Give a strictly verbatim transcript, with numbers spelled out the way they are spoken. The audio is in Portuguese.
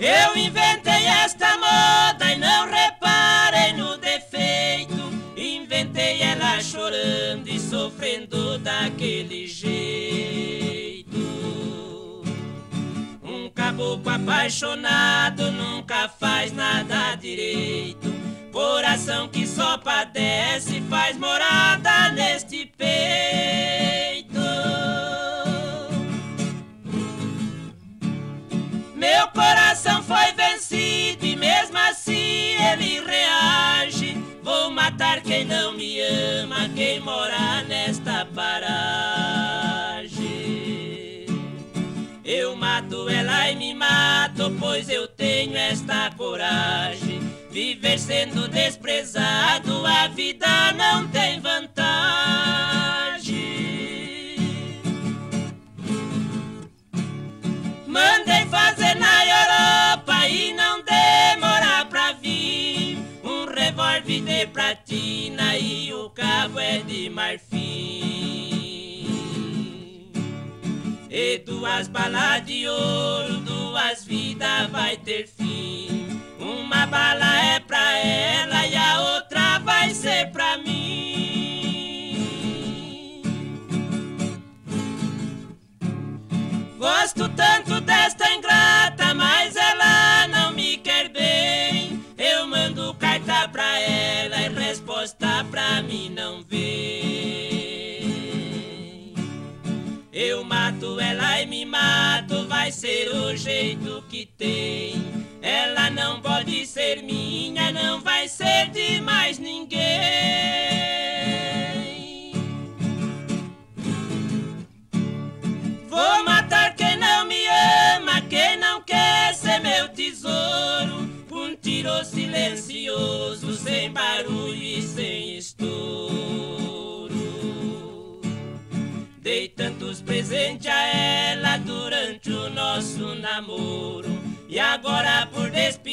Eu inventei esta moda e não reparei no defeito. Inventei ela chorando e sofrendo daquele jeito. Um caboclo apaixonado nunca faz nada direito. Coração que só padece faz morada neste peito. Meu coração foi vencido e mesmo assim ele reage. Vou matar quem não me ama, quem mora nesta paragem. Eu mato ela e me mato, pois eu tenho esta coragem. Viver sendo desprezado, a vida não tem vantagem. Mandei fazer na Europa e não demora pra vir. Um revólver de platina e o cabo é de marfim. E duas balas de ouro, duas vidas vai ter fim. Uma bala é pra ela e a outra vai ser pra mim. Gosto tanto desta ingrata, mas ela não me quer bem. Eu mando carta pra ela e resposta pra mim não vem. Eu mato ela e me mato, vai ser o jeito que tem. Ela não pode ser minha, não vai ser de mais ninguém. Vou matar quem não me ama, quem não quer ser meu tesouro. Um tiro silencioso, sem barulho e sem estouro. Dei tantos presentes a ela durante o nosso namoro. E agora por despedir